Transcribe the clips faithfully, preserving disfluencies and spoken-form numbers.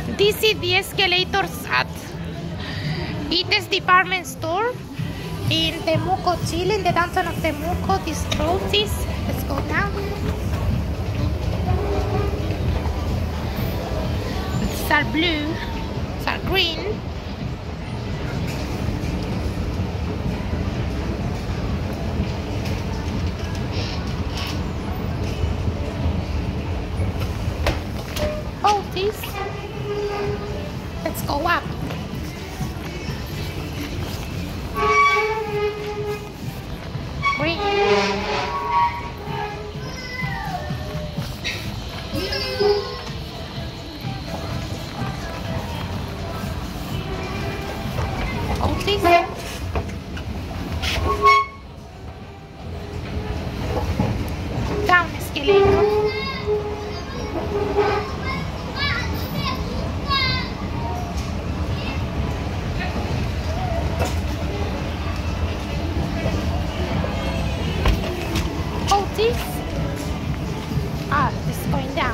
This is the escalators at Otis department store in Temuco, Chile, in the downtown of Temuco. This is Otis. Let's go down. These are blue. These are green. Otis. Let's go up. Green. Otis. Down escalator. Otis. Ah, this is going down.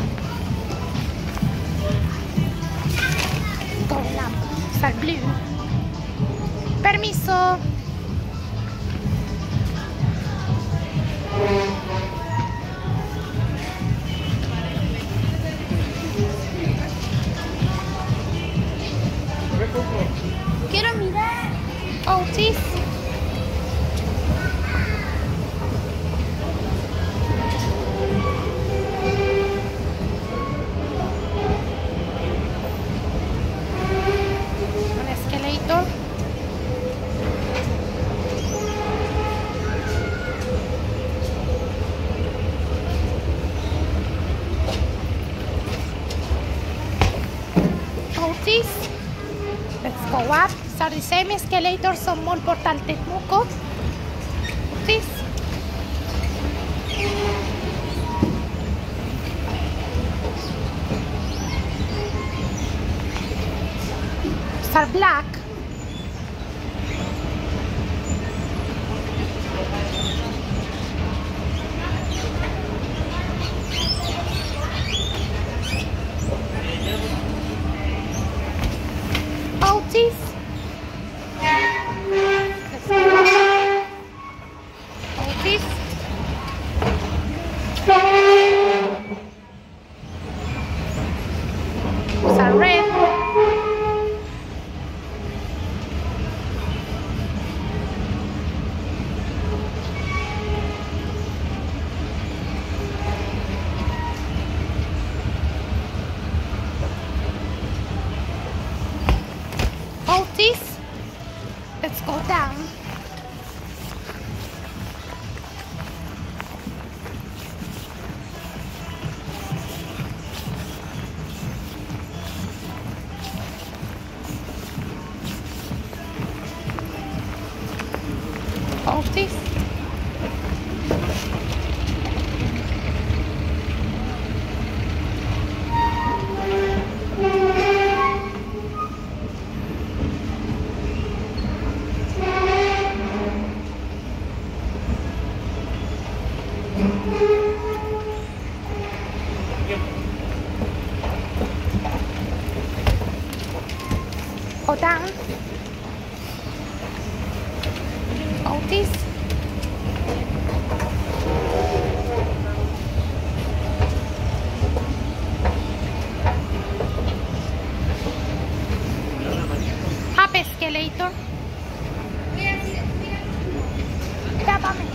Going up. Star blue. Permiso. Quiero mirar. Otis. An escalator. Otis. Let's go up. These are the same escalators on Mall Portal Temuco. Otis. These are black. Otis. Let's go up. Otis. These are red. Otis. Let's go down. Otis. Go down. Otis. Up escalator. Tápame.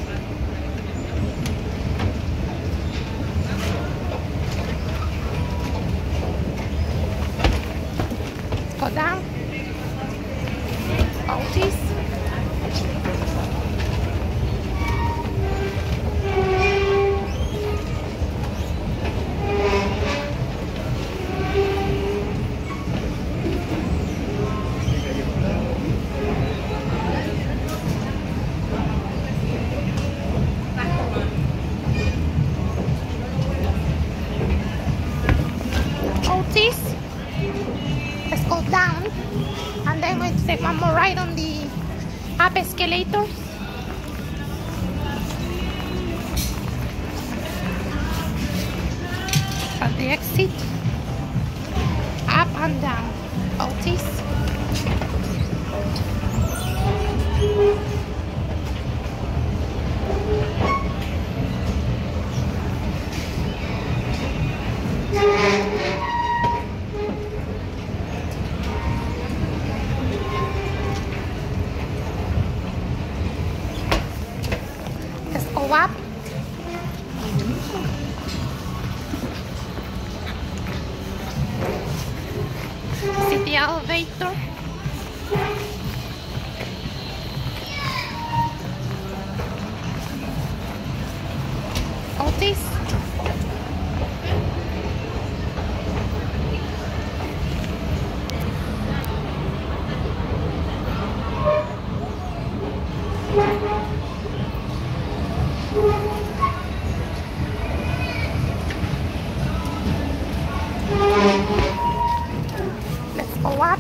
Go down. Otis. Otis. Let's go down. And then we'll take one more ride on the up escalator. At the exit. Up and down. Otis. Let's go up. See the elevator. Otis. Let's go up.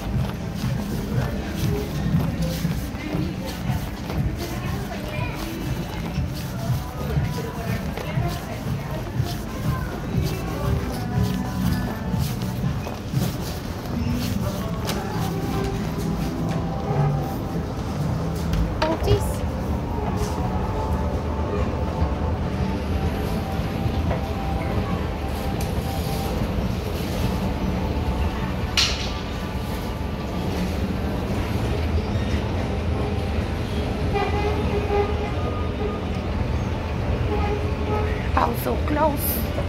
Otis. Oh, so close.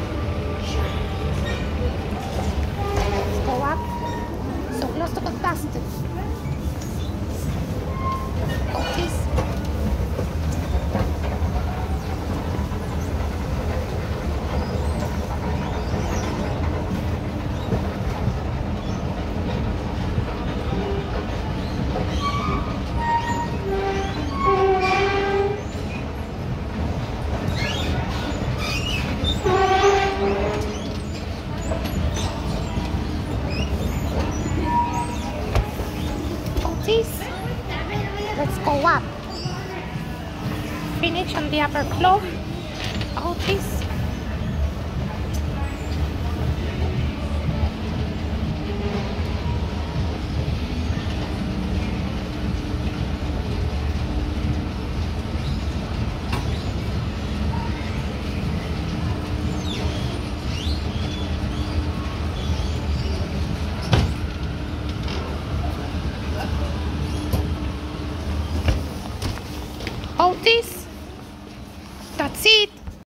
Let's go up. So close to contestant. Otis. Let's go up. Finish on the upper floor.